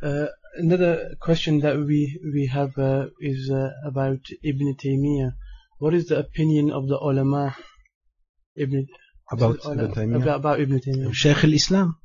Another question that we have is about Ibn Taymiyyah. What is the opinion of the ulama about Ibn Taymiyyah? About Ibn Taymiyyah. Shaykh al-Islam.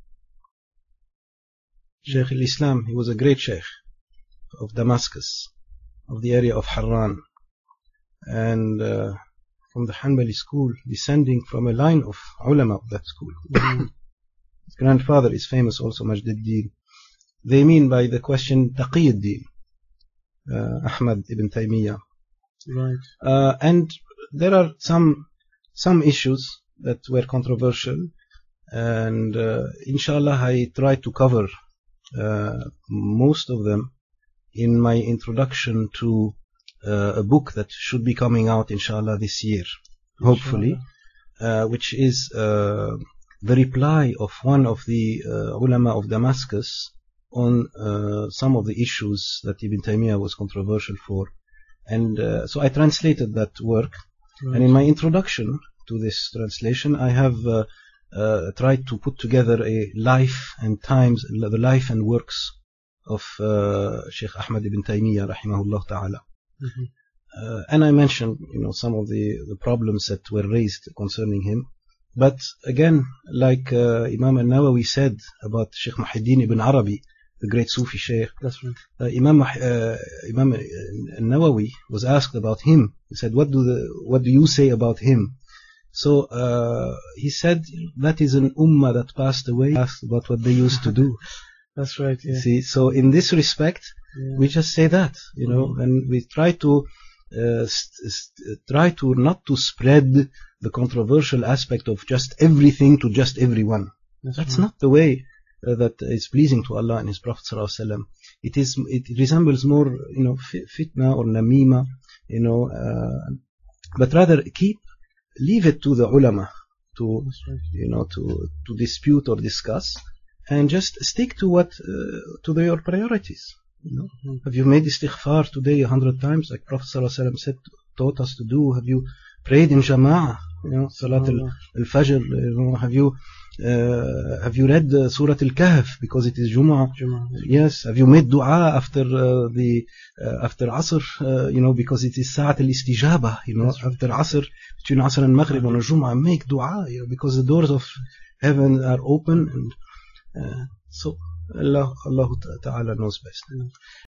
Shaykh al-Islam, he was a great Shaykh of Damascus, of the area of Harran, and from the Hanbali school, descending from a line of ulama of that school. His grandfather is famous also, Majd al-Din. They mean by the question Taqi al-Din, Ahmad ibn Taymiyyah. Right. And there are some issues that were controversial, and inshallah I try to cover most of them in my introduction to a book that should be coming out inshallah this year, hopefully, which is the reply of one of the ulama of Damascus on some of the issues that Ibn Taymiyyah was controversial for. And so I translated that work, and in my introduction to this translation I have tried to put together a life and times, the life and works of Sheikh Ahmad ibn Taymiyyah rahimahullah ta'ala. And I mentioned some of the problems that were raised concerning him. But again, like Imam al-Nawawi said about Sheikh Muhyiddin ibn Arabi, the great Sufi Sheikh, that's right. Imam al-Nawawi was asked about him. He said, what do you say about him? So he said, that is an ummah that passed away, asked about what they used to do. That's right, yeah. See, so in this respect, we just say that, and we try to not to spread the controversial aspect of just everything to just everyone. That's not the way that is pleasing to Allah and His Prophet ﷺ. It resembles more, fitna or namima, but rather leave it to the ulama to dispute or discuss, and just stick to what to your priorities. Have you made istighfar today 100 times, like Prophet ﷺ taught us to do? Have you prayed in jama'ah, Salat al-Fajr? Have you read Surah Al-Kahf because it is Jumu'ah? Yes. Have you made dua after after Asr? Because it is Sa'at al-Istijabah. After Asr, between Asr and Maghrib on a Jumu'ah, make dua. Because the doors of heaven are open, and so Allah Ta'ala knows best.